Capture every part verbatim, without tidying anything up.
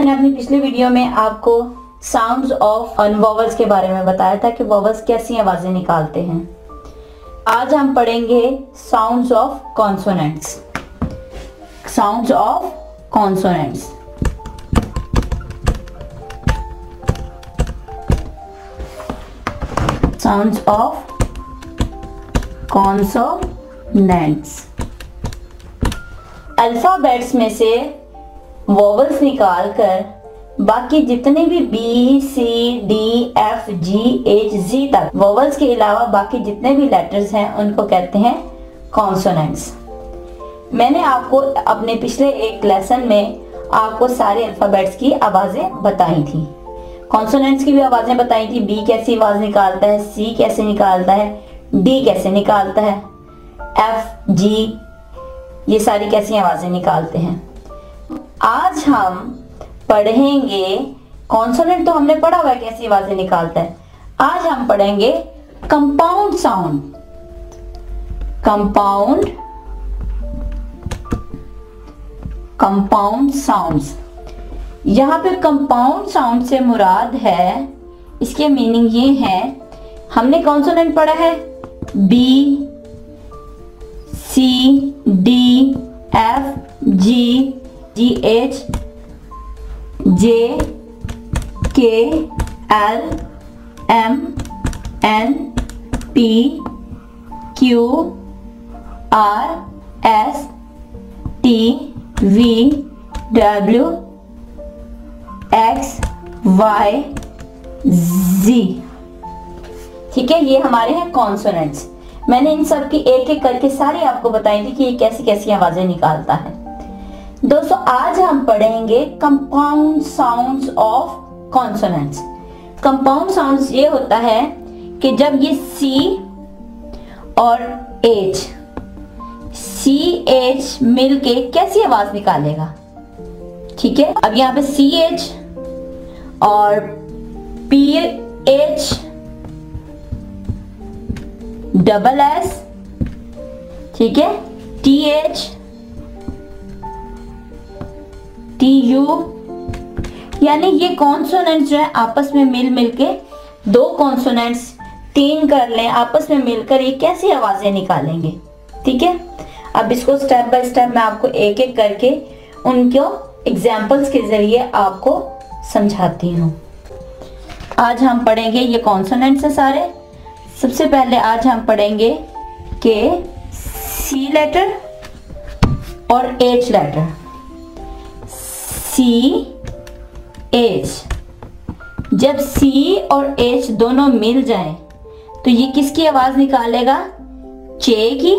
मैंने अपनी पिछली वीडियो में आपको साउंड्स ऑफ वोवल्स के बारे में बताया था कि वोवल्स कैसी आवाजें निकालते हैं। आज हम पढ़ेंगे sounds of consonants. Sounds of consonants. Sounds of consonants. Alphabets में से वोवल्स निकालकर बाकी जितने भी B C D F G H G तक वोवल्स के अलावा बाकी जितने भी लेटर्स हैं उनको कहते हैं कॉन्सोनेंट्स। मैंने आपको अपने पिछले एक लेसन में आपको सारे अल्फाबेट्स की आवाजें बताई थी। कॉन्सोनेंट्स की भी आवाजें बताई थी। बी कैसी आवाज निकालता है, सी कैसे निकालता है, डी कैसे निकालता है, एफ जी ये सारी कैसी आवाजें निकालते हैं। आज हम पढ़ेंगे कॉन्सोनेंट तो हमने पढ़ा हुआ है कैसी आवाजें निकालता है। आज हम पढ़ेंगे compound sound. Compound compound sounds. यहां पे कंपाउंड साउंड से मुराद है, इसके मीनिंग ये है, हमने कॉन्सोनेंट पढ़ा है B C D F G G H J K L M N P Q R S T V W X Y G. ठीक है, ये हमारे हैं कॉन्सोनेंट्स। मैंने इन सब की एक एक करके सारी आपको बताई थी कि ये कैसी कैसी आवाजें निकालता है। दोस्तों आज हम पढ़ेंगे compound sounds of consonants. Compound sounds ये होता है कि जब ये सी और एच सी एच मिलके कैसी आवाज निकालेगा। ठीक है, अब यहाँ पे सी एच और पी एच डबल एस, ठीक है, टी एच टी यू, यानी ये कॉन्सोनेंट्स जो है आपस में मिल मिल के दो कॉन्सोनेंट्स तीन कर लें, आपस में मिलकर ये कैसी आवाजें निकालेंगे। ठीक है, अब इसको स्टेप बाय स्टेप मैं आपको एक एक करके उनको एग्जाम्पल्स के जरिए आपको समझाती हूँ। आज हम पढ़ेंगे ये कॉन्सोनेंट्स है सारे। सबसे पहले आज हम पढ़ेंगे कि सी लेटर और एच लेटर। सी एच, जब सी और एच दोनों मिल जाएं तो ये किसकी आवाज निकालेगा? चे की।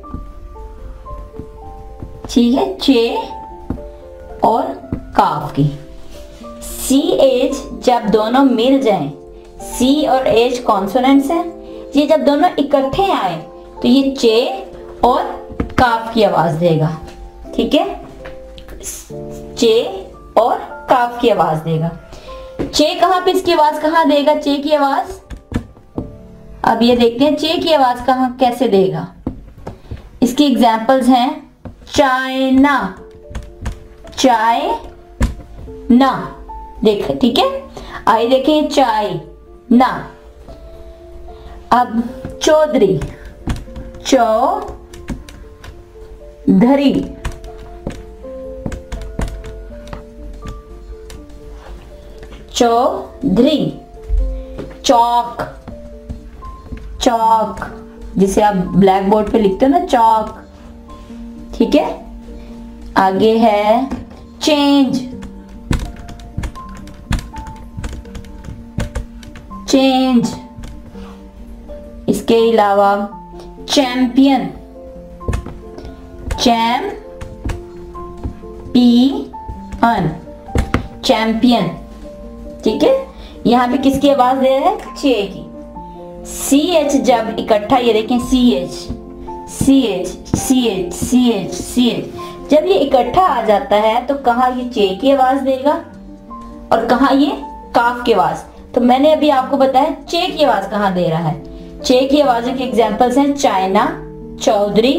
ठीक है, चे और काफ की। सी एच जब दोनों मिल जाएं, सी और एच कॉन्सोनेंट्स हैं, ये जब दोनों इकट्ठे आए तो ये चे और काफ की आवाज देगा। ठीक है, चे और काफ की आवाज देगा। चे कहां पे इसकी आवाज कहां देगा? चे की आवाज, अब ये देखते हैं चे की आवाज कहां कैसे देगा। इसकी एग्जांपल्स हैं चाइना, चाय ना, देख, ठीक है, आइए देखें चाय ना। अब चौधरी, चौ धरी, चौधरी। चौक, चौक जिसे आप ब्लैक बोर्ड पे लिखते हो ना, चौक। ठीक है, आगे है चेंज, चेंज। इसके अलावा champion, champion, champion. ठीक है, यहाँ पे किसकी आवाज दे रहा है? चे की। सी एच जब इकट्ठा, ये देखें C H C H C H C H C H, जब ये इकट्ठा आ जाता है तो कहाँ ये चे की आवाज देगा और कहाँ ये काफ की आवाज। तो मैंने अभी आपको बताया चे की आवाज कहाँ दे रहा है। चे की आवाजों के एग्जाम्पल्स हैं China, Chaudhary,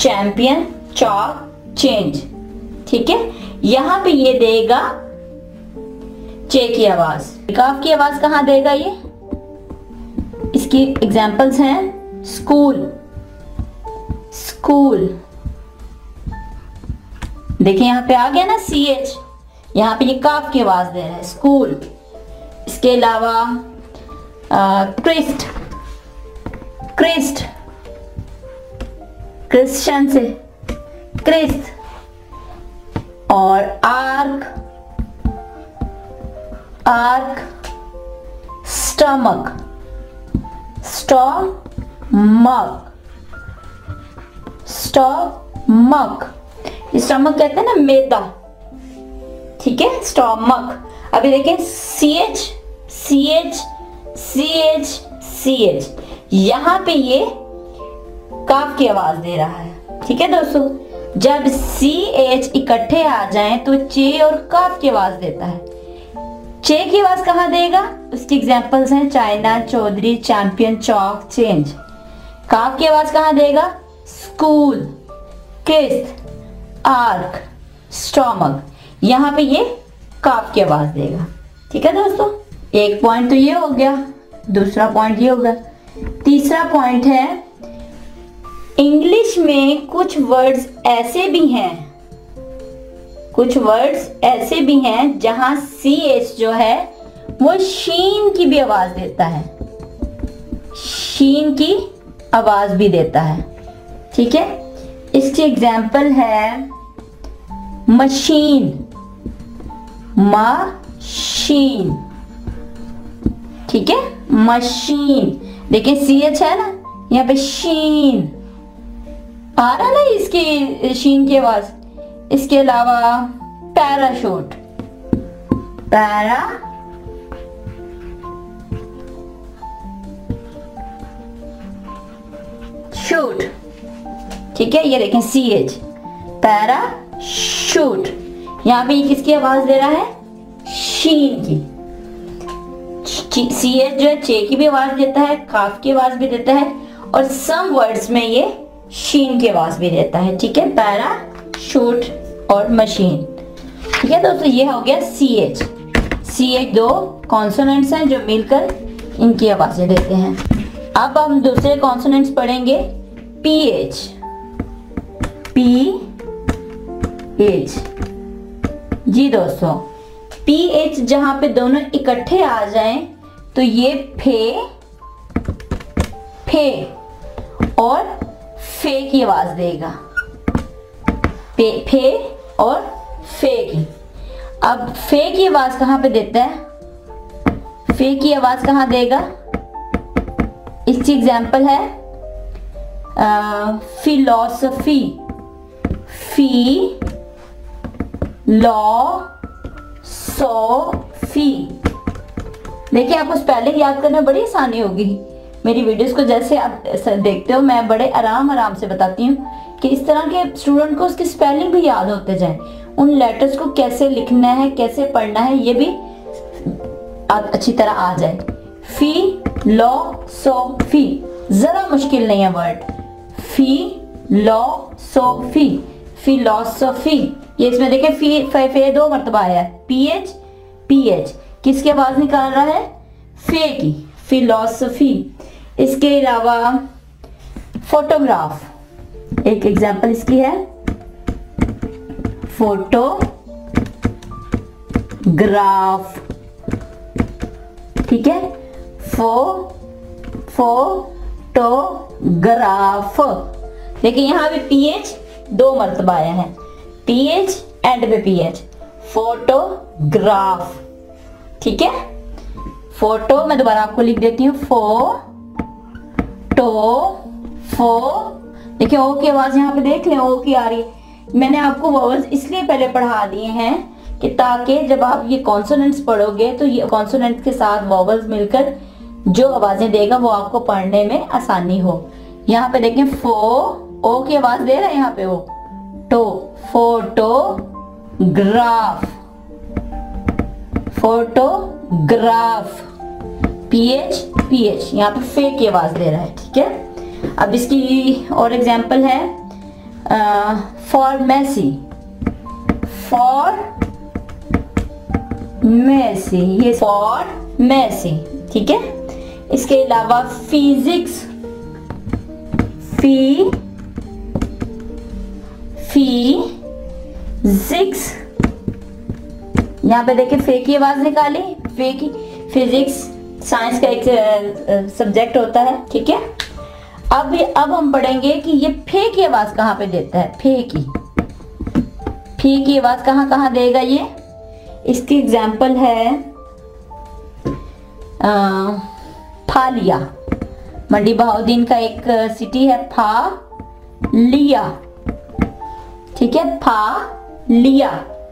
champion, chowk, change. ठीक है, यहां पे ये देगा चे की आवाज। काफ की आवाज कहाँ देगा ये? इसकी एग्जाम्पल्स हैं स्कूल, स्कूल। देखिए यहाँ पे आ गया ना सी एच, यहाँ पे ये काफ की आवाज दे रहा है, स्कूल। इसके अलावा क्रिस्ट, क्रिस्ट, क्रिश्चियन से क्रिस्त। और arch, arch, stomach, stomach, stomach. Stomach कहते हैं ना मैदा, ठीक है, स्टमक। अभी देखिए C H, C H, C H, C H, यहां पे ये काफ की आवाज दे रहा है, ठीक है दोस्तों। जब सी एच इकट्ठे आ जाएं तो चे और काफ की आवाज देता है। चे की आवाज कहाँ देगा? उसकी एग्जांपल्स हैं China, Chaudhary, champion, chowk, change. काफ की आवाज कहाँ देगा? स्कूल, किस्त, आर्क, स्टमक। यहाँ पे ये काफ की आवाज देगा, ठीक है दोस्तों। एक पॉइंट तो ये हो गया, दूसरा पॉइंट ये होगा। तीसरा पॉइंट है इंग्लिश में कुछ वर्ड्स ऐसे भी हैं, कुछ वर्ड्स ऐसे भी हैं जहां सी एच जो है वो शीन की भी आवाज देता है, शीन की आवाज भी देता है, ठीक है। इसकी एग्जाम्पल है मशीन, मशीन, ठीक है, मशीन। देखिए सी एच है ना यहाँ पे, शीन आ रहा ना इसकी शीन की आवाज। इसके अलावा पैराशूट, पैरा शूट, ठीक है, ये देखें सी एच, पैरा शूट। यहाँ पे ये किसकी आवाज दे रहा है? शीन की। सी एच जो है चे की भी आवाज देता है, काफ की आवाज भी देता है, और सम वर्ड्स में ये शीन की आवाज भी देता है, ठीक है, पैरा शूट और मशीन, ठीक है दोस्तों। ये हो गया सी एच। सी एच दो कॉन्सोनेंट्स हैं जो मिलकर इनकी आवाजें देते हैं। अब हम दूसरे कॉन्सोनेंट्स पढ़ेंगे, पी एच, पी एच। जी दोस्तों, पी एच जहां पे दोनों इकट्ठे आ जाएं तो ये फे, फे और फे की आवाज देगा, पे, फे और फे की। अब फे की आवाज कहां पे देता है? फे की आवाज कहां देगा? इसकी एग्जाम्पल है फिलॉसफी, फी लॉ सो फी। देखिए आपको स्पेलिंग याद करना बड़ी आसानी होगी। मेरी वीडियोस को जैसे आप देखते हो मैं बड़े आराम आराम से बताती हूँ कि इस तरह के स्टूडेंट को उसकी स्पेलिंग भी याद होते जाए, उन लेटर्स को कैसे लिखना है, कैसे पढ़ना है, ये भी अच्छी तरह आ जाए। फी लॉ सो फी, जरा मुश्किल नहीं है word. Philosophy, philosophy. ये इसमें देखिए फी फे, फे दो मरतबा आया है। पी एच, पी एच किसकी आवाज निकाल रहा है? फे की, फिलॉसफी। इसके अलावा फोटोग्राफ, एक एग्जांपल इसकी है फोटोग्राफ, ठीक है, फो फोटोग्राफ। देखिए यहाँ पे पीएच दो मरतबा आया है, पीएच एंड पे पीएच, फोटोग्राफ, ठीक है। फोटो मैं दोबारा आपको लिख देती हूँ, फो टो फो। देखिए ओ की आवाज यहाँ पे देख लें, ओ की आ रही है। मैंने आपको वॉवल्स इसलिए पहले पढ़ा दिए हैं कि ताकि जब आप ये कॉन्सोनेंट्स पढ़ोगे तो ये कॉन्सोनेंट्स के साथ वॉवल्स मिलकर जो आवाजें देगा वो आपको पढ़ने में आसानी हो। यहाँ पे देखें फो, ओ की आवाज दे रहा है यहाँ पे ओ, टो, फोटोग्राफ, फोटोग्राफ, पीएच पीएच, यहाँ पे फे की आवाज दे रहा है, ठीक है। अब इसकी और एग्जांपल है फार्मेसी, फॉर मेसी, ये फॉर मेसी, ठीक है। इसके अलावा फिजिक्स, फी फिजिक्स, यहाँ पे देखिए फे की आवाज निकाली, फे की, फिजिक्स साइंस का एक सब्जेक्ट होता है, ठीक है। अब अब हम पढ़ेंगे कि ये फे की आवाज कहाँ पे देता है, फे की, फे की आवाज कहाँ कहाँ देगा ये। इसकी एग्जाम्पल है आ, फालिया, मंडी बहाउद्दीन का एक सिटी है फा लिया, ठीक है, फा लिया,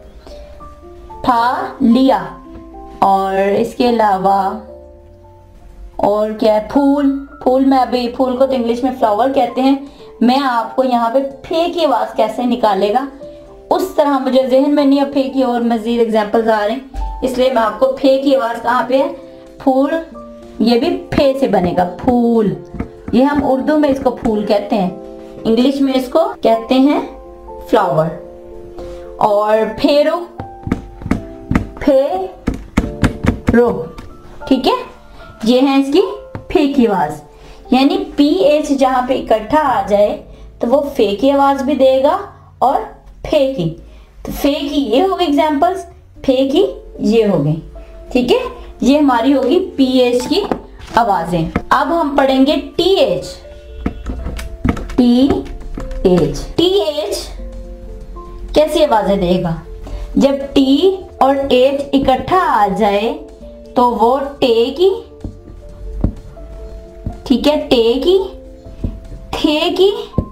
फा लिया। और इसके अलावा और क्या है, फूल, फूल में अभी फूल को तो इंग्लिश में फ्लावर कहते हैं, मैं आपको यहाँ पे फे की आवाज कैसे निकालेगा उस तरह मुझे जहन में नहीं है, फे की और मजीद एग्जांपल्स आ रहे हैं, इसलिए मैं आपको फे की आवाज कहाँ पे है, फूल, ये भी फे से बनेगा, फूल, ये हम उर्दू में इसको फूल कहते हैं, इंग्लिश में इसको कहते हैं फ्लावर। और फेरो, फेरो, ठीक है, ये है इसकी फे की आवाज, यानी पी एच जहां पे इकट्ठा आ जाए तो वो फे की आवाज भी देगा और फे की, तो फे की ये हो गई एग्जांपल्स, फे की ये हो गई, ठीक है। ये हमारी होगी पी एच की आवाजें। अब हम पढ़ेंगे T H, T H, T H कैसी आवाजें देगा, जब टी और एच इकट्ठा आ जाए तो वो टे की, ठीक है, टे की, थे की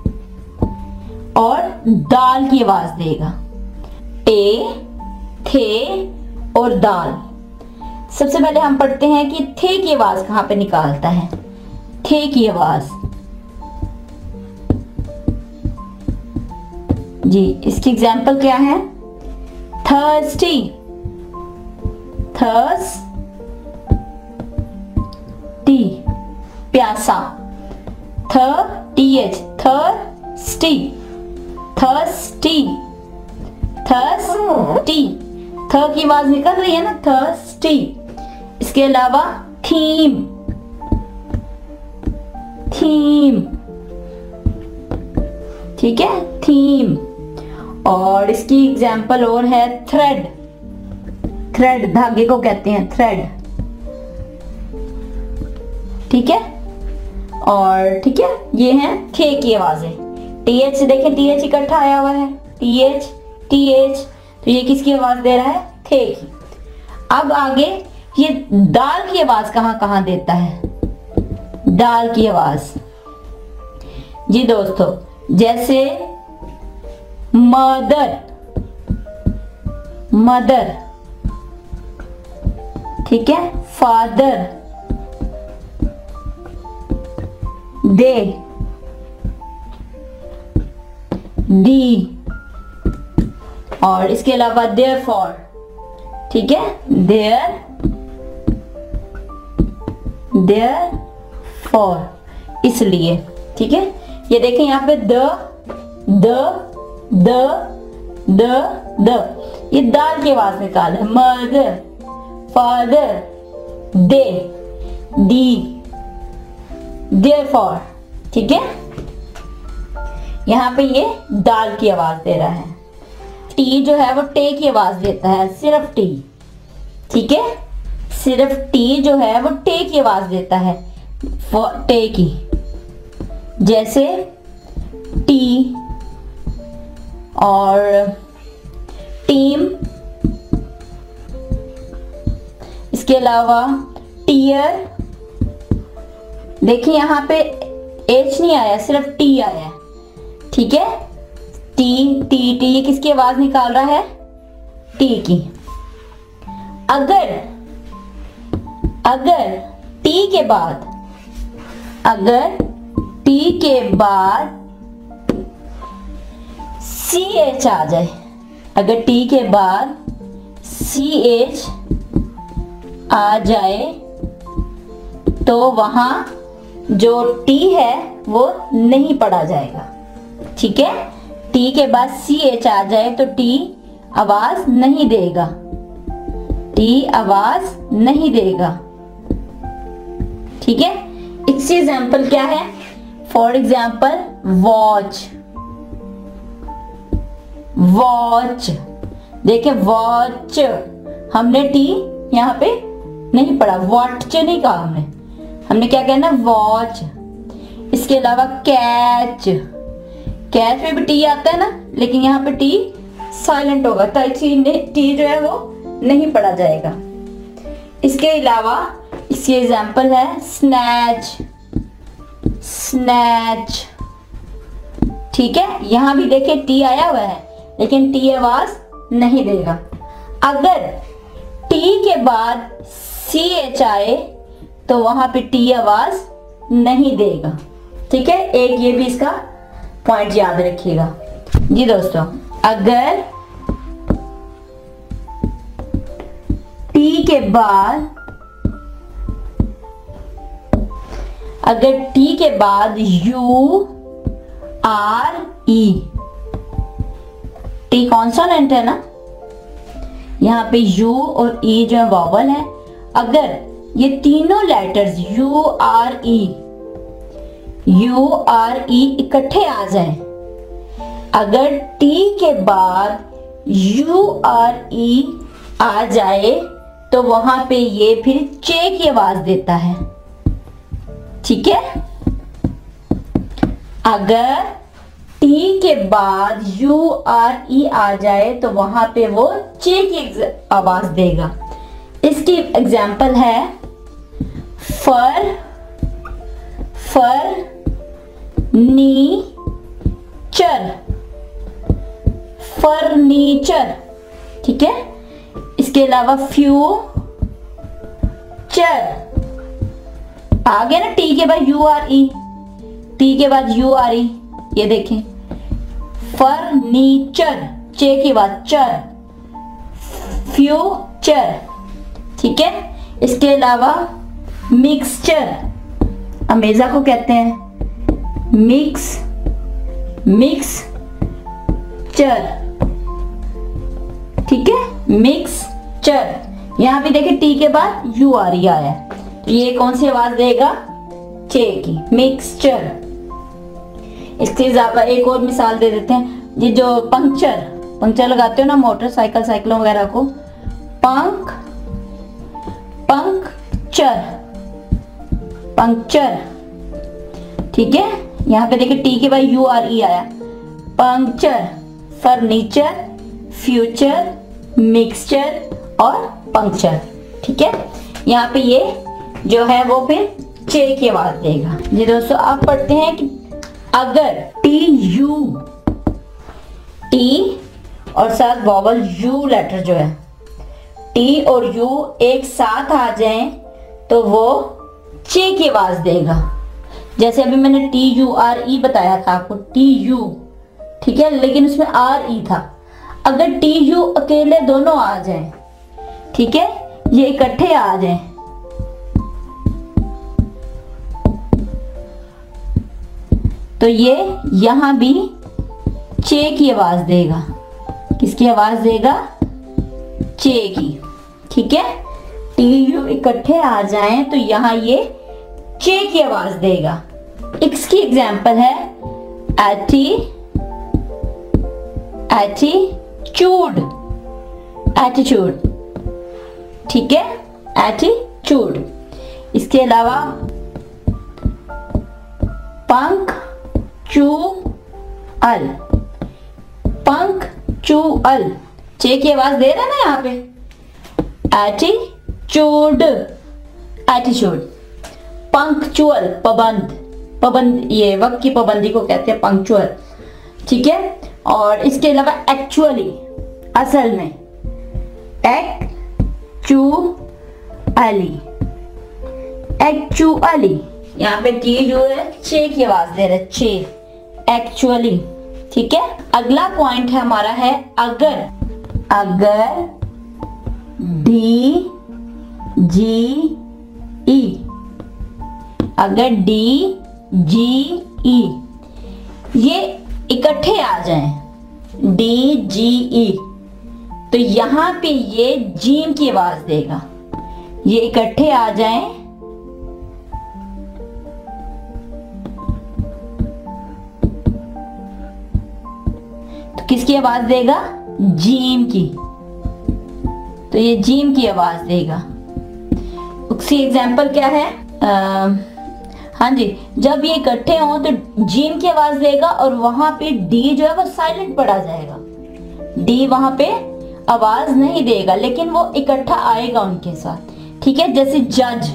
और दाल की आवाज देगा, टे, थे और दाल। सबसे पहले हम पढ़ते हैं कि थे की आवाज कहां पे निकालता है, थे की आवाज जी, इसकी एग्जाम्पल क्या है, थर्स्टी, थर्स टी, प्यासा, थ T H, thirsty, thirsty, thirsty, थ की आवाज निकल रही है ना, थर्स्टी। इसके अलावा थीम, थीम, ठीक है, थीम। और इसकी एग्जाम्पल और है थ्रेड, थ्रेड धागे को कहते हैं थ्रेड, ठीक है। और ठीक है, ये है थे की आवाजें, टी एच से देखें, टी एच इकट्ठा आया हुआ है, टी एच, टी एच, तो ये किसकी आवाज दे रहा है, थे की। अब आगे ये दाल की आवाज कहां कहां देता है, दाल की आवाज जी दोस्तों, जैसे मदर, मदर, ठीक है, फादर, दे, दी, और इसके अलावा देयर फॉर, ठीक है, देयर, देयर फॉर, इसलिए, ठीक है। ये देखें यहाँ पे the, the, the, the, the, ये दाल की आवाज निकाल है, mother, father, they, the, therefore, ठीक है। यहाँ पे ये दाल की आवाज दे रहा है। टी जो है वो टे की आवाज देता है, सिर्फ टी, ठीक है, सिर्फ टी जो है वो टे की आवाज देता है, टे की, जैसे टी और टीम। इसके अलावा टीयर, देखिए यहाँ पे एच नहीं आया, सिर्फ टी आया, ठीक है, टी, टी, टी, ये किसकी आवाज निकाल रहा है, टी की। अगर अगर टी के बाद अगर टी के बाद सी एच आ जाए, अगर टी के बाद सी एच आ जाए तो वहां जो टी है वो नहीं पढ़ा जाएगा, ठीक है। टी के बाद सी एच आ जाए तो टी आवाज नहीं देगा, टी आवाज नहीं देगा। ठीक है, इसकी एग्जाम्पल क्या है? फॉर एग्जाम्पल वॉच, वॉच देखिए वॉच, हमने टी यहाँ पे नहीं पढ़ा, वॉच नहीं कहा हमने, हमने क्या कहना? वॉच। इसके अलावा कैच, कैच में भी टी आता है ना, लेकिन यहाँ पे टी साइलेंट होगा, तो इसी टी जो है वो नहीं पढ़ा जाएगा। इसके अलावा इसकी एग्जाम्पल है स्नैच, स्नैच। ठीक है, यहाँ भी देखिए टी आया हुआ है, लेकिन टी आवाज नहीं देगा। अगर टी के बाद सी एच आए तो वहां पे टी आवाज नहीं देगा। ठीक है, एक ये भी इसका पॉइंट याद रखिएगा जी दोस्तों। अगर टी के बाद अगर टी के बाद U R E, T consonant है ना, यहाँ पे यू और ई जो है वॉवल है। अगर ये तीनों letters U R E U R E इकट्ठे आ जाएं, अगर टी के बाद यू आर ई आ जाए तो वहां पे ये फिर चे की आवाज देता है। ठीक है, अगर टी के बाद यू आर ई आ जाए तो वहां पे वो चे की आवाज देगा। इसकी एग्जाम्पल है फर, फर नी चर, फर्नीचर। ठीक है, इसके अलावा फ्यूचर, आ गया ना टी के बाद यू आर ई, टी के बाद यू आर ई, ये देखें फर्नीचर, चे के बाद चर, फ्यूचर। ठीक है, इसके अलावा मिक्सचर, अमेजा को कहते हैं मिक्स, मिक्स चर। ठीक है, मिक्सचर, यहां भी देखिए टी के बाद यू आर ई आया, तो ये कौन सी आवाज देगा? चे की, मिक्सचर। इसके अलावा एक और मिसाल दे देते हैं, ये जो पंक्चर, पंक्चर लगाते हो ना मोटरसाइकिल साइकिलों वगैरह को, पंख, पंक्चर, पंक्चर। ठीक है, यहाँ पे देखिए टी के बाद यू आर ई आया, पंक्चर, फर्नीचर, फ्यूचर, मिक्सचर और पंक्चर। ठीक है, यहाँ पे ये जो है वो फिर चे की आवाज देगा। जी दोस्तों, आप पढ़ते हैं कि अगर टी यू, टी और साथ वॉवल यू लेटर जो है, टी और यू एक साथ आ जाएं तो वो चे की आवाज देगा। जैसे अभी मैंने टी यू आर ई बताया था आपको, टी यू, ठीक है, लेकिन उसमें आर ई था। अगर टी यू अकेले दोनों आ जाएं, ठीक है, ये इकट्ठे आ जाएं, तो ये यहां भी चे की आवाज देगा। किसकी आवाज देगा? चे की। ठीक है, टी यू इकट्ठे आ जाएं तो यहां ये चे की आवाज देगा। इसकी एग्जाम्पल है एटी, एटीट्यूड, एटीट्यूड। ठीक है, एटीट्यूड। इसके अलावा पंख चू अल, पंख चू अल, चे की आवाज दे रहा है ना यहाँ पे, एटीट्यूड, एटीट्यूड। पंक्चुअल, पाबंद, पाबंद, ये वक्त की पाबंदी को कहते हैं पंक्चुअल। ठीक है, और इसके अलावा एक्चुअली, असल में, एक्चुअली, एक्चुअली, यहाँ पे टी जो है चे की आवाज दे रहा है, चे, एक्चुअली। ठीक है, अगला पॉइंट है हमारा है अगर, अगर डी जी ई, अगर डी जी ई ये इकट्ठे आ जाएं, डी जी ई, तो यहाँ पे ये जीम की आवाज देगा। ये इकट्ठे आ जाएं तो किसकी आवाज देगा? जीम की। तो ये जीम की आवाज देगा। उसकी एग्जाम्पल क्या है? आ, हाँ जी, जब ये इकट्ठे हों तो जीम की आवाज देगा और वहां पे डी जो है वो साइलेंट पड़ा जाएगा। डी वहां पे आवाज नहीं देगा, लेकिन वो इकट्ठा आएगा उनके साथ। ठीक है, जैसे जज,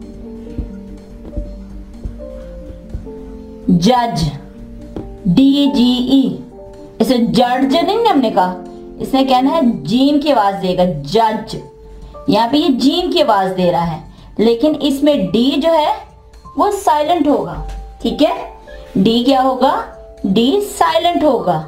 जज, डी जी ई, इसे जज नहीं हमने कहा, इसने कहना है जीम की आवाज देगा, जज। यहाँ पे ये जीम की आवाज दे रहा है, लेकिन इसमें डी जो है वो साइलेंट होगा। ठीक है, डी क्या होगा? डी साइलेंट होगा,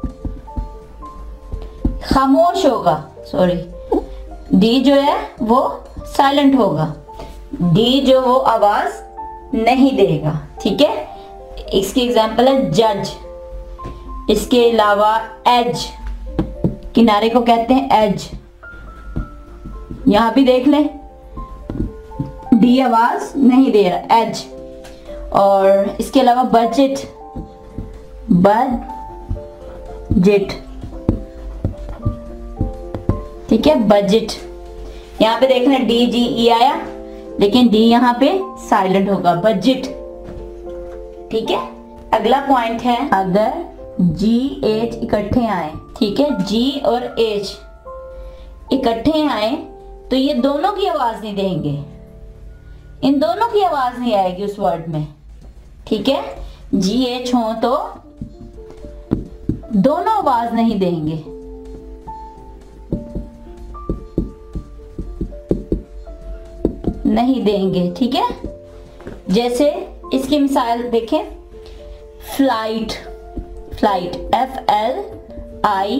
खामोश होगा। सॉरी, डी जो है वो साइलेंट होगा, डी जो वो आवाज नहीं देगा। ठीक है, इसकी एग्जांपल है जज। इसके अलावा एज, किनारे को कहते हैं एज। यहां भी देख लें, डी आवाज नहीं दे रहा, एज। और इसके अलावा बजट, बजट। ठीक है, बजट। यहाँ पे देख लें डी जी ई आया, लेकिन डी यहाँ पे साइलेंट होगा, बजट। ठीक है, अगला पॉइंट है अगर जी एच इकट्ठे आए। ठीक है, जी और एच इकट्ठे आए तो ये दोनों की आवाज नहीं देंगे, इन दोनों की आवाज नहीं आएगी उस वर्ड में। ठीक है, जी एच हो तो दोनों आवाज नहीं देंगे। नहीं देंगे। ठीक है, जैसे इसकी मिसाल देखें, flight, flight, F L I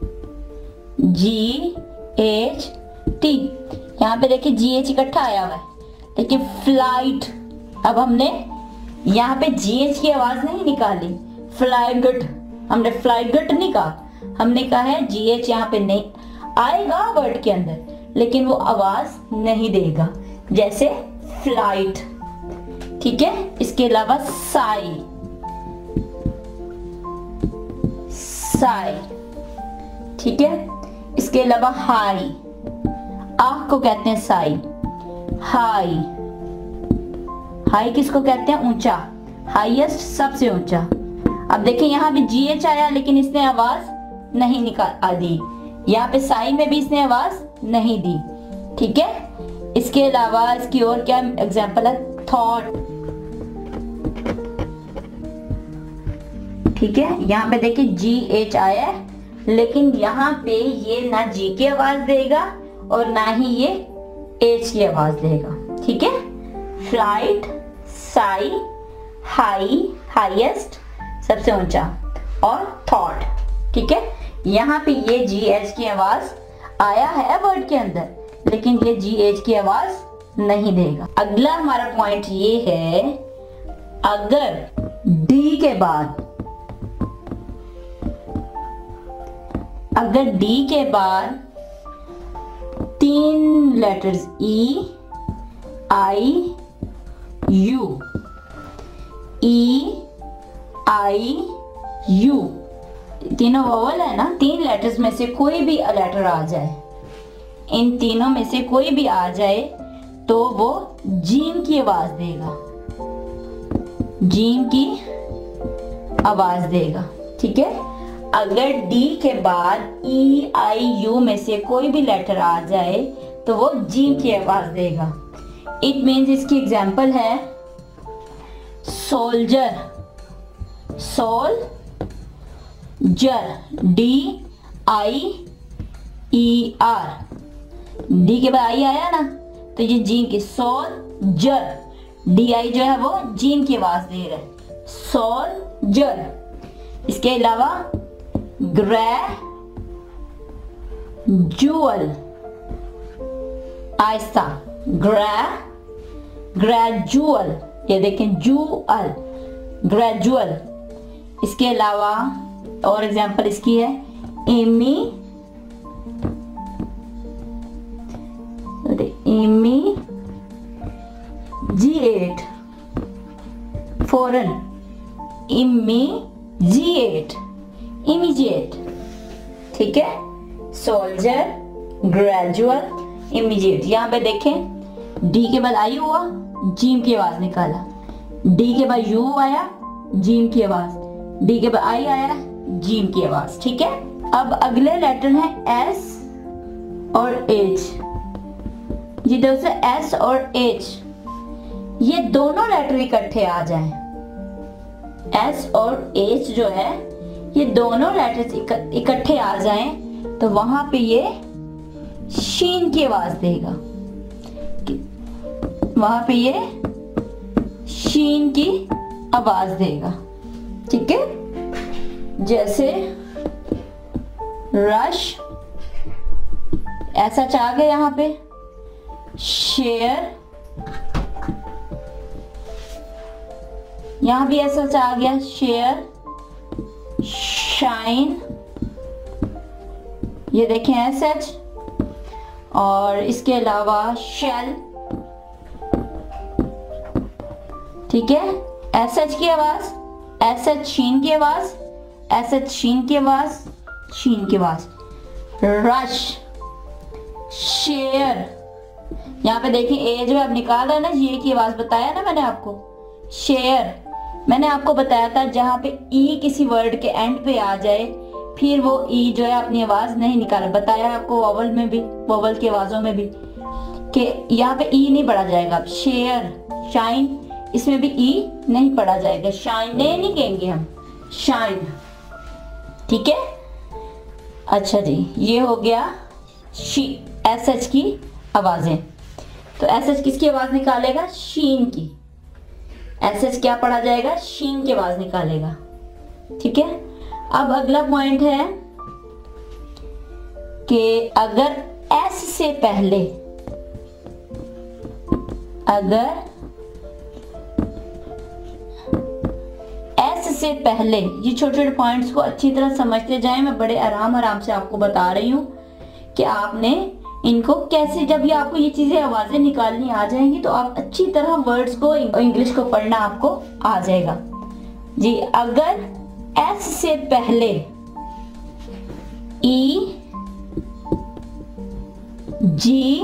G H T. यहाँ पे देखिए जी एच इकट्ठा आया हुआ है, लेकिन फ्लाइट, अब हमने यहाँ पे जी एच की आवाज नहीं निकाली, फ्लाइगट, हमने फ्लाइगट नहीं कहा, हमने कहा है जी एच यहाँ पे नहीं आएगा वर्ड के अंदर, लेकिन वो आवाज नहीं देगा, जैसे फ्लाइट। ठीक है, इसके अलावा साई, साई। ठीक है, इसके अलावा हाई, आंख को कहते हैं साई, हाई। हाई किसको कहते हैं? ऊंचा, हाईएस्ट, सबसे ऊंचा। अब देखिए यहाँ भी जी एच आया, लेकिन इसने आवाज नहीं निकाल दी। यहाँ पे साई में भी इसने आवाज नहीं दी। ठीक है, इसके अलावा इसकी और क्या एग्जाम्पल है? थॉट। ठीक है, यहाँ पे देखिए जी एच आया है, लेकिन यहाँ पे ये ना जी की आवाज देगा और ना ही ये एच की आवाज देगा। ठीक है, फ्लाइट, साई, हाई, हाईएस्ट, सबसे ऊंचा, और थॉट। ठीक है, यहाँ पे ये जी एच की आवाज आया है वर्ड के अंदर, लेकिन ये जी एच की आवाज नहीं देगा। अगला हमारा पॉइंट ये है, अगर डी के बाद, अगर डी के बाद तीन letters E I U, E I U, तीनों वोवल है ना, तीन लेटर्स में से कोई भी लेटर आ जाए, इन तीनों में से कोई भी आ जाए तो वो जीम की आवाज देगा, जीम की आवाज देगा। ठीक है, अगर डी के बाद ई आई यू में से कोई भी लेटर आ जाए तो वो जीम की आवाज देगा। इट मीन्स, इसकी एग्जाम्पल है soldier, soldier, D I E R, D के बाद आई आया ना, तो ये जीम की, सोल जर, डी आई जो है वो जीम की आवाज दे रहा है, सोल जर। इसके अलावा ग्रेजुअल, आहिस्ता, ग्रे ग्रेजुअल, ये देखें जूअल, ग्रेजुअल। इसके अलावा और एग्जांपल इसकी है, इमी फौरन, इमीजिएट, इमीजिएट, ठीक है। Soldier, gradual, immediate. यहाँ पे देखें डी के बाद आई हुआ, जीम की आवाज निकाला, डी के बाद यू आया, जीम की आवाज, डी के बाद आई आया, जीम की आवाज, ठीक है। अब अगले लेटर है एस और एच। जी दोस्तों, एस और एच ये दोनों लेटर इकट्ठे आ जाएं, एस और एच जो है ये दोनों लेटर्स इकट्ठे आ जाएं तो वहां पे ये शीन की आवाज देगा, वहां पे ये शीन की आवाज देगा, ठीक है। जैसे रश, ऐसा चाह गया यहाँ पे, शेयर, यहां भी ऐसा चाह गया, शेयर, शाइन, ये देखें एस एच, और इसके अलावा शेल, ठीक है। एस एच की आवाज, एस एच शीन की आवाज, एस एच शीन की आवाज, शीन की आवाज। रश, शेयर, यहाँ पे देखिए ए जो अब निकाल रहा है ना, ये की आवाज बताया ना मैंने आपको। शेयर, मैंने आपको बताया था जहां पे ई किसी वर्ड के एंड पे आ जाए फिर वो ई जो है अपनी आवाज नहीं निकाले, बताया आपको वोवल में भी, वोवल की आवाजों में भी कि यहाँ पे ई नहीं पढ़ा जाएगा। शेयर, शाइन, इसमें भी ई नहीं पढ़ा जाएगा, शाइन नहीं कहेंगे हम, शाइन, ठीक है। अच्छा जी, ये हो गया शी एस एच की आवाजें। तो एस एच किसकी आवाज निकालेगा? शीन की। एस एच क्या पढ़ा जाएगा? शीन की आवाज निकालेगा, ठीक है। अब अगला पॉइंट है कि अगर एस से पहले, अगर एस से पहले, ये छोटे छोटे पॉइंट्स को अच्छी तरह समझते जाएं। मैं बड़े आराम आराम से आपको बता रही हूं कि आपने इनको कैसे, जब ये आपको ये चीजें आवाजें निकालनी आ जाएंगी तो आप अच्छी तरह वर्ड्स को, इंग्लिश को पढ़ना आपको आ जाएगा जी। अगर एस से पहले ई जी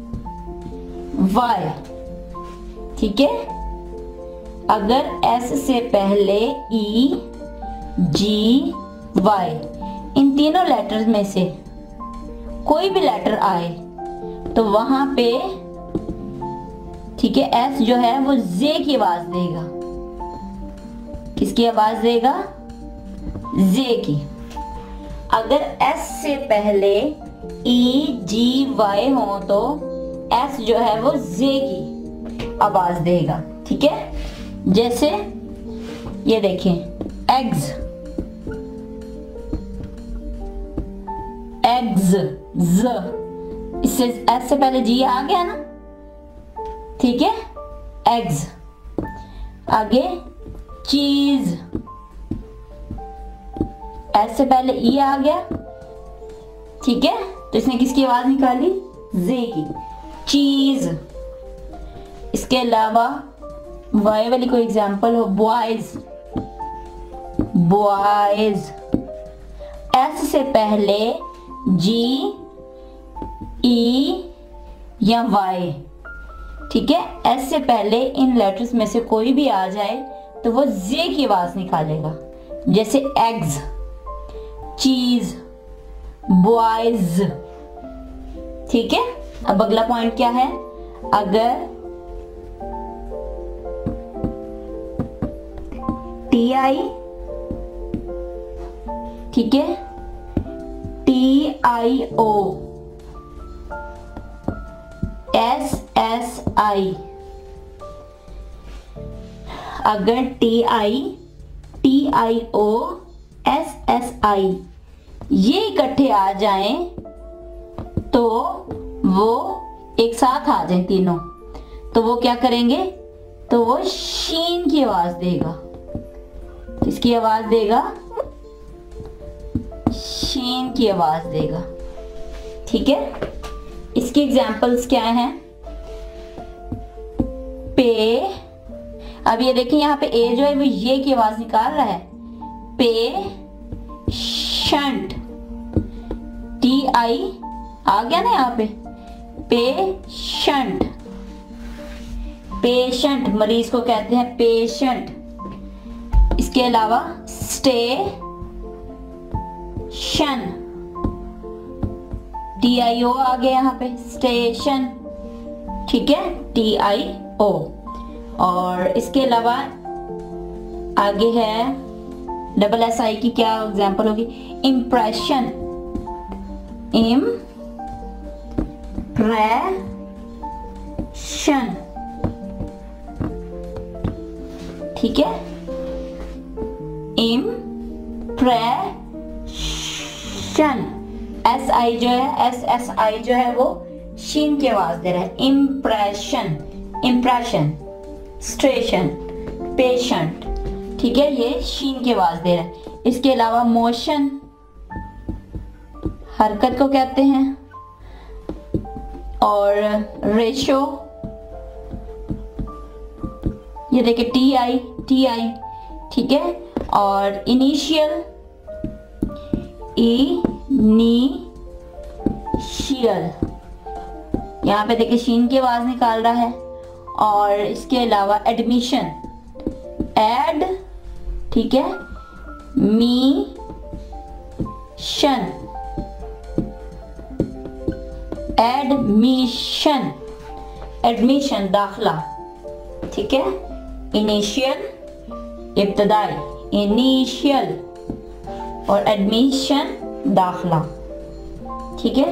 वाई, ठीक है। अगर एस से पहले ई जी वाई, इन तीनों लेटर्स में से कोई भी लेटर आए तो वहां पे, ठीक है, एस जो है वो जे की आवाज देगा। किसकी आवाज देगा? जे की। अगर एस से पहले ई जी वाई हो तो एस जो है वो जे की आवाज देगा, ठीक है। जैसे ये देखें, एग्स, एग्स, ज, इससे एस से पहले जी आ गया ना, ठीक है। एग्स, आगे चीज, एस से पहले ई आ गया, ठीक है। तो इसने किसकी आवाज निकाली? जे की, चीज। इसके अलावा वाई वाली कोई एग्जांपल हो, बॉयज, बॉयज, एस से पहले जी ई या वाई, ठीक है। एस से पहले इन लेटर्स में से कोई भी आ जाए तो वो जे की आवाज निकालेगा। जैसे एग्स, चीज, बॉयज, ठीक है। अब अगला पॉइंट क्या है? अगर टी आई, ठीक है, T I O, S S I, अगर T I, T I O, S S I ये इकट्ठे आ जाएं तो वो एक साथ आ जाएं तीनों, तो वो क्या करेंगे? तो वो शीन की आवाज देगा। किसकी आवाज देगा? शीन की आवाज देगा, ठीक है। इसके एग्जाम्पल्स क्या हैं? पे, अब ये देखिए यहाँ पे ए जो है वो ये की आवाज निकाल रहा है, पे शंट, टी आई आ गया ना यहाँ पे, पेशेंट, पेशेंट मरीज को कहते हैं पेशेंट। इसके अलावा स्टेशन, टी आई ओ आ गया यहाँ पे, स्टेशन, ठीक है, टी आई ओ। और इसके अलावा आगे है डबल एस आई की क्या एग्जांपल होगी, इम्प्रेशन, इम प्रेशन, ठीक है, इम्प्रेशन। एस आई जो है, एस एस आई जो है वो शीन की आवाज दे रहा है, इम्प्रेशन, इम्प्रेशन, स्टेशन, पेशेंट, ठीक है, ये शीन की आवाज दे रहा है। इसके अलावा मोशन, हरकत को कहते हैं, और रेशो, ये देखिए टी आई, टी आई, ठीक है, और इनिशियल, इनिशियल, यहाँ पे देखिए शीन की आवाज निकाल रहा है। और इसके अलावा एडमिशन, एड, ठीक है, मी शन, एडमिशन, एडमिशन दाखला, ठीक है, इनिशियल इब्तदाई, इनिशियल, और एडमिशन दाखला, ठीक है।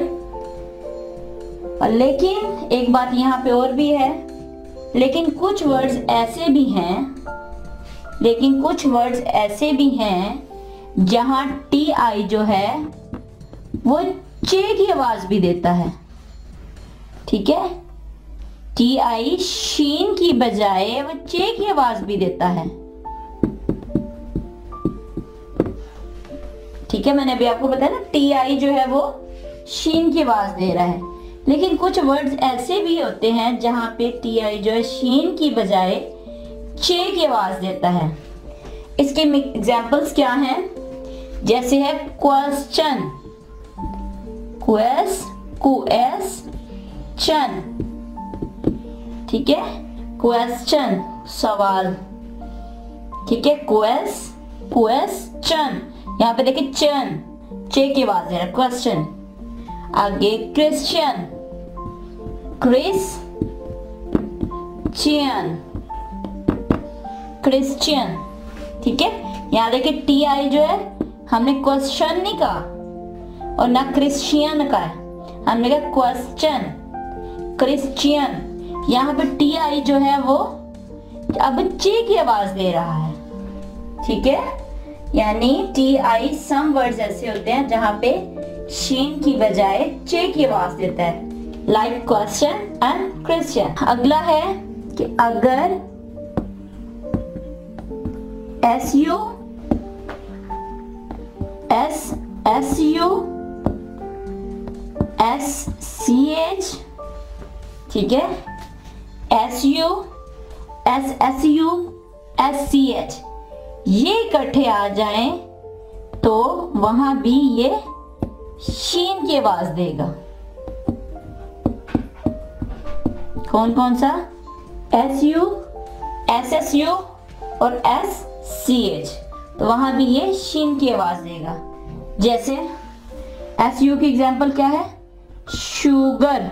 लेकिन एक बात यहाँ पे और भी है, लेकिन कुछ वर्ड्स ऐसे भी हैं, लेकिन कुछ वर्ड्स ऐसे भी हैं जहां टी आई जो है वो चे की आवाज भी देता है, ठीक है, टी आई शीन की बजाय वो चे की आवाज भी देता है, ठीक है। मैंने अभी आपको बताया ना, टी आई जो है वो शीन की आवाज दे रहा है, लेकिन कुछ वर्ड्स ऐसे भी होते हैं जहां पे टी आई जो है शीन की बजाय चे की आवाज देता है। इसके एग्जांपल्स क्या हैं, जैसे है क्वेश्चन, क्वेस क्वेश्चन, ठीक है, क्वेश्चन सवाल, ठीक है, क्वेस क्वेश्चन, यहाँ पे देखिए चन, चे की आवाज है, क्वेश्चन। आगे क्रिश्चियन, क्रिश्चियन, क्रिश्चियन, ठीक है। यहाँ देखिए टी आई जो है हमने क्वेश्चन नहीं कहा और ना क्रिश्चियन का है, हमने कहा क्वेश्चन, क्रिश्चियन। यहाँ पे टी आई जो है वो अब चे की आवाज दे रहा है, ठीक है। यानी टी आई सम वर्ड्स ऐसे होते हैं जहां पे शीन की बजाय चे की आवाज देता है, लाइक क्वेश्चन एंड क्रिश्चियन। अगला है कि अगर S U S S U S C H, ठीक है, S U S S U S C H ये इकट्ठे आ जाएं तो वहां भी ये शीन की आवाज देगा। कौन कौन सा, S U, S S U और एस सी एच, तो वहां भी ये शीन की आवाज देगा। जैसे एस यू की एग्जांपल क्या है, शुगर,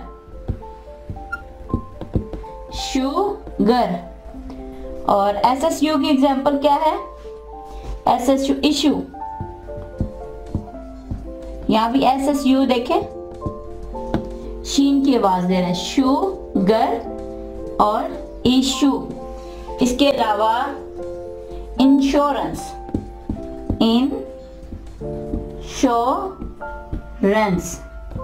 शुगर। और एस एस यू की एग्जांपल क्या है, एस एस यू इशू, यहां भी एस एस यू देखें शीन की आवाज दे रहे हैं, शुगर और इशू। इसके अलावा इंश्योरेंस, इंश्योरेंस,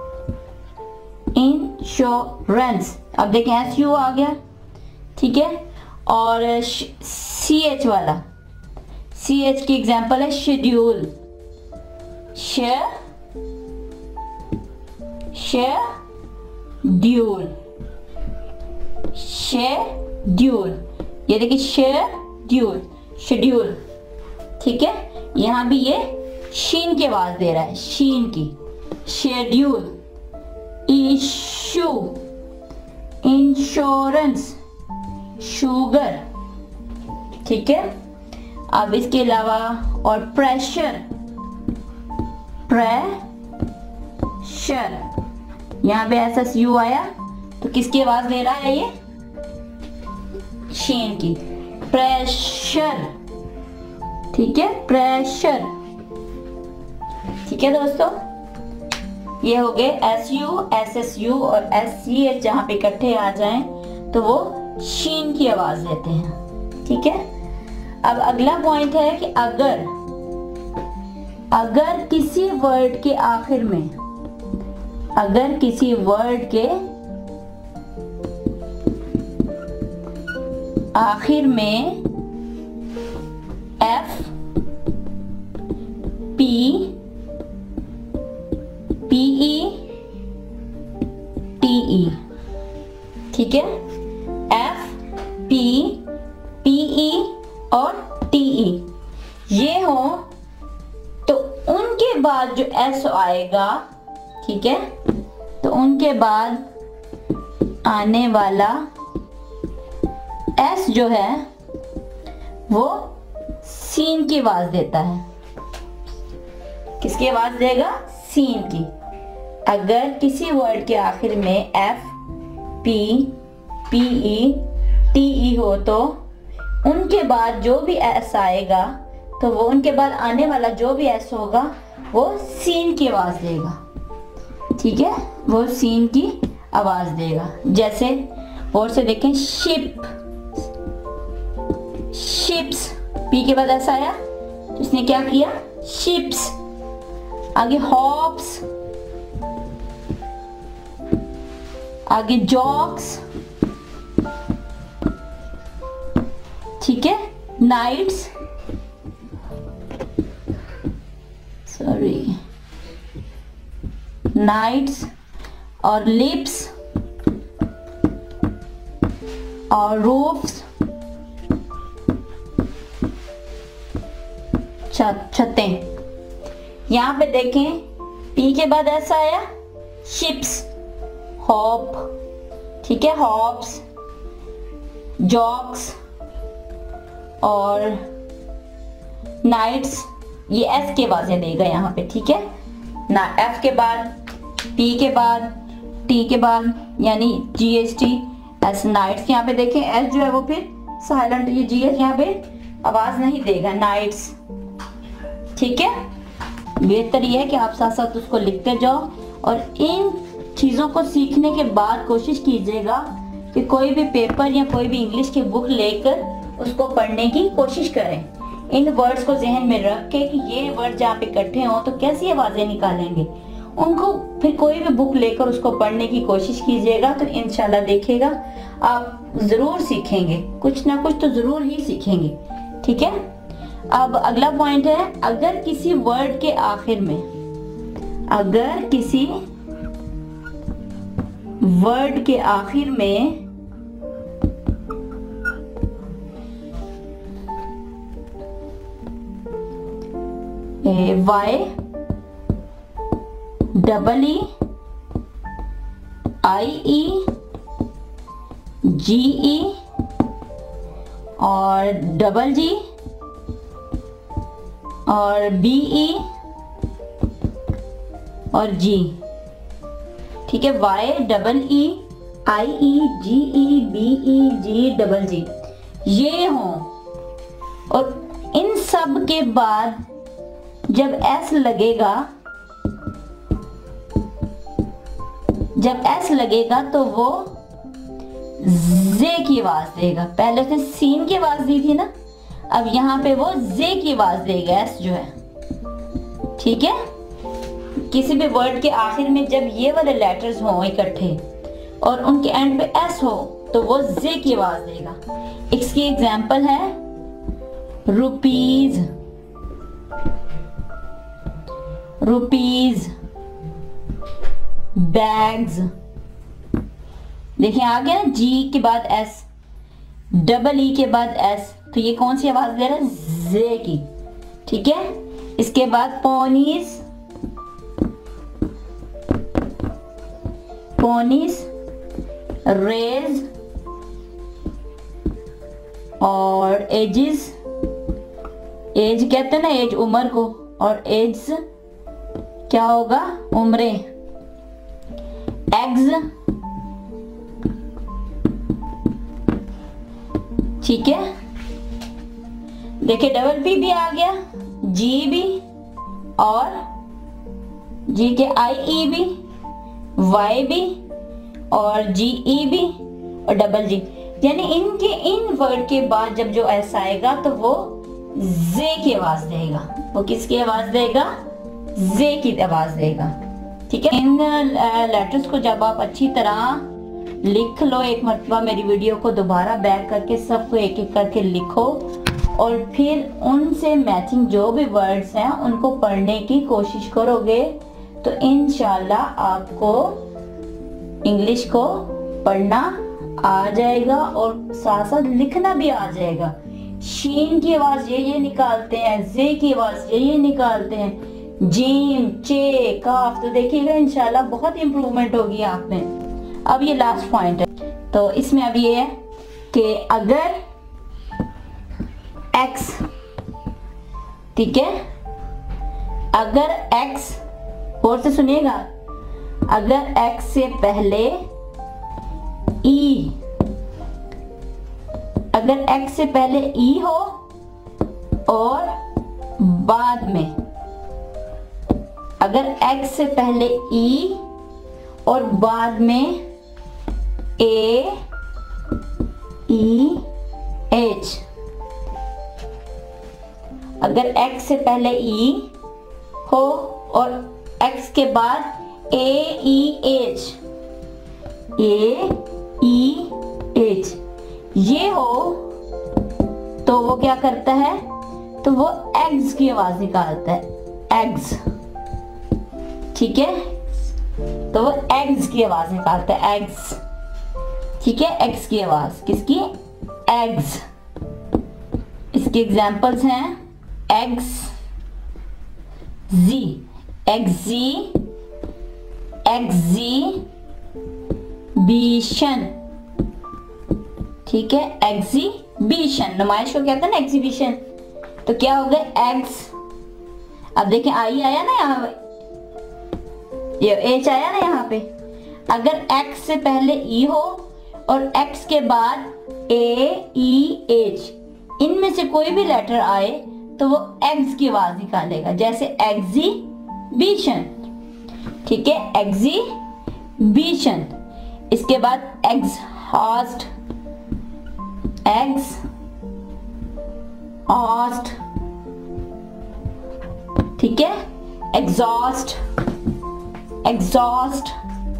इंश्योरेंस, अब देखें एस यू आ गया, ठीक है। और सी एच वाला, सी एच की एग्जांपल है शेड्यूल, शे शेड्यूल, शेड्यूल। ये देखिए शेड्यूल, शेड्यूल, ठीक है। यहाँ भी ये शीन की आवाज दे रहा है, शीन की, शेड्यूल, इशू, इंश्योरेंस, शुगर, ठीक है। अब इसके अलावा और प्रेशर, प्रेशर, यहाँ पे एस एस यू आया तो किसकी आवाज दे रहा है, ये शीन की, प्रेशर, ठीक है, प्रेशर, ठीक है दोस्तों। ये हो गए S U, S S U और एस सी एच जहां पे इकट्ठे आ जाएं तो वो शीन की आवाज देते हैं, ठीक है। अब अगला पॉइंट है कि अगर अगर किसी वर्ड के आखिर में अगर किसी वर्ड के आखिर में एफ पी पीई टीई, ठीक है, एफ पी पीई और टीई ये हो तो उनके बाद जो एस आएगा, ठीक है, तो उनके बाद आने वाला एस जो है वो सीन की आवाज देता है। किसकी आवाज देगा, सीन की। अगर किसी वर्ड के आखिर में एफ पी पीई टीई हो तो उनके बाद जो भी एस आएगा तो वो उनके बाद आने वाला जो भी एस होगा वो सीन की आवाज देगा, ठीक है, वो सीन की आवाज देगा। जैसे और से देखें, शिप, शिप्स, पी के बाद ऐसा आया तो इसने क्या किया, शिप्स। आगे हॉप्स, आगे जॉक्स, ठीक है, नाइट्स, सॉरी नाइट्स और लिप्स और रूफ्स, छतें। यहां पे देखें पी के बाद ऐसा आया शिप्स, हॉप, ठीक है, हॉप्स, जॉक्स और नाइट्स, ये एस की आवाजें देगा यहाँ पे, ठीक है ना। एफ के बाद, पी के बाद, टी के बाद यानी G H T, S knights. यहाँ पे देखें एस जो है वो फिर साइलेंट, ये जी एच यहाँ पे आवाज नहीं देगा, नाइट्स, ठीक है। बेहतर ये है कि आप साथ साथ उसको लिखते जाओ और इन चीज़ों को सीखने के बाद कोशिश कीजिएगा कि कोई भी पेपर या कोई भी इंग्लिश की बुक लेकर उसको पढ़ने की कोशिश करें। इन वर्ड्स को जहन में रख के कि ये वर्ड जहाँ पे इकट्ठे हों तो कैसी आवाज़ें निकालेंगे, उनको फिर कोई भी बुक लेकर उसको पढ़ने की कोशिश कीजिएगा तो इंशाल्लाह देखिएगा आप ज़रूर सीखेंगे, कुछ ना कुछ तो ज़रूर ही सीखेंगे, ठीक है। अब अगला पॉइंट है, अगर किसी वर्ड के आखिर में अगर किसी वर्ड के आखिर में Y double E I E G ई और डबल जी और बी ई और जी, ठीक है, Y double E I E G E B E G double G ये हों और इन सब के बाद जब एस लगेगा जब एस लगेगा तो वो जे की आवाज देगा। पहले उसने सीन की आवाज दी थी ना, अब यहाँ पे वो जे की आवाज देगा, एस जो है, ठीक है। किसी भी वर्ड के आखिर में जब ये वाले लेटर्स हों इकट्ठे और उनके एंड पे एस हो तो वो जे की आवाज देगा। इसकी एग्जांपल है रुपीज, रुपीज, बैग्स। देखिए आ गया ना, जी के बाद एस, डबल ई के बाद एस, तो ये कौन सी आवाज दे रहा है? जे की। ठीक है, इसके बाद पोनीज, पोनीज, रेज और एजिस, एज कहते हैं ना एज उम्र को, और एज क्या होगा? उम्रे। एग्स, ठीक है, देखिए डबल पी भी आ गया, जी भी, और जी के आई ई भी, वाई भी, और जी ई भी, और डबल जी। यानी इनके इन वर्ड के बाद जब जो एस आएगा तो वो जे की आवाज देगा। वो किसकी आवाज देगा? जे की आवाज देगा। ठीक है, इन लेटर्स को जब आप अच्छी तरह लिख लो, एक मरतबा मेरी वीडियो को दोबारा बैक करके सबको एक एक करके लिखो, और फिर उनसे मैचिंग जो भी वर्ड्स हैं उनको पढ़ने की कोशिश करोगे तो इंशाल्लाह आपको इंग्लिश को पढ़ना आ जाएगा और साथ साथ लिखना भी आ जाएगा। शीन की आवाज ये ये निकालते हैं, जे की आवाज ये ये निकालते हैं, जीम, चे, काफ, तो देखिएगा इंशाल्लाह बहुत इंप्रूवमेंट होगी आप में। अब ये लास्ट पॉइंट है, तो इसमें अब ये है कि अगर x, ठीक है, अगर x, और से सुनिएगा, अगर x से पहले e, अगर x से पहले e हो और बाद में, अगर x से पहले e और बाद में a, e, h, अगर x से पहले e हो और x के बाद a, e, h, a, e, h ये हो तो वो क्या करता है? तो वो eggs की आवाज निकालता है, eggs। ठीक है, तो वो eggs की आवाज निकालता है, eggs। ठीक है, eggs की आवाज, किसकी? eggs। इसके एग्जांपल्स हैं eggs, z, exi, exhibition। ठीक है, एग्जीबिशन, नुमाइश को कहते हैं ना एग्जीबिशन। तो क्या हो गया? एग्स। अब देखें आई आया ना यहाँ पे, ये एच आया ना यहाँ पे। अगर एक्स से पहले ई हो और एक्स के बाद ए, ई, एच, इनमें से कोई भी लेटर आए तो वो एग्स की आवाज निकालेगा, जैसे एग्जीबिशन। ठीक है, एग्जीबिशन। इसके बाद एग्जॉस्ट, एग्स ऑस्ट। ठीक है, एग्जॉस्ट, एग्जॉस्ट।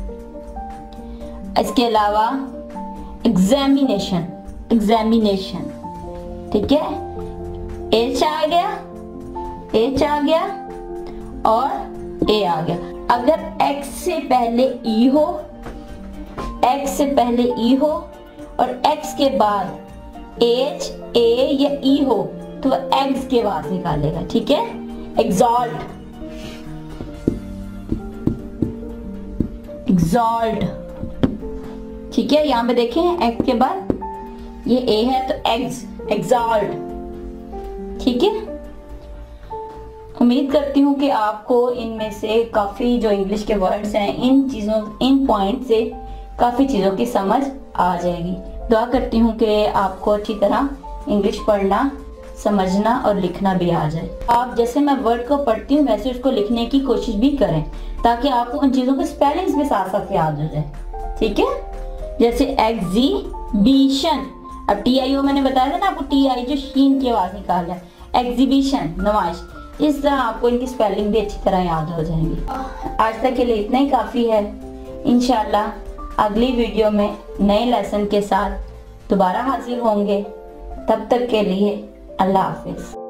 इसके अलावा एग्जामिनेशन, एग्जामिनेशन। ठीक है, एच आ गया, एच आ गया और ए आ गया। अगर एक्स से पहले ई हो, एक्स से पहले ई हो और एक्स के बाद एच, ए या ई हो तो वह एग्स की आवाज निकालेगा। ठीक है, एग्जॉल्ट, एग्जॉल्ट। ठीक है, यहां पे देखें एक्स के बाद ये ए है तो एग्स, एग्जॉल्ट। ठीक है, उम्मीद करती हूँ कि आपको इनमें से काफी जो इंग्लिश के वर्ड्स हैं, इन चीजों, इन पॉइंट से काफी चीजों की समझ आ जाएगी। दुआ करती हूँ कि आपको अच्छी तरह इंग्लिश पढ़ना, समझना और लिखना भी आ जाए। आप जैसे मैं वर्ड को पढ़ती हूँ वैसे उसको लिखने की कोशिश भी करें ताकि आपको उन चीजों के स्पेलिंग्स भी साथ साथ याद हो जाए। ठीक है, जैसे एग्जीबिशन, अब टी आई ओ मैंने बताया था ना आपको, टी आई जो शीन की आवाज निकाल है, एग्जीबिशन, नुमाइश। इस तरह आपको इनकी स्पेलिंग भी अच्छी तरह याद हो जाएंगी। आज तक के लिए इतना ही काफी है। इंशाल्लाह अगली वीडियो में नए लेसन के साथ दोबारा हाजिर होंगे। तब तक के लिए अल्लाह हाफिज।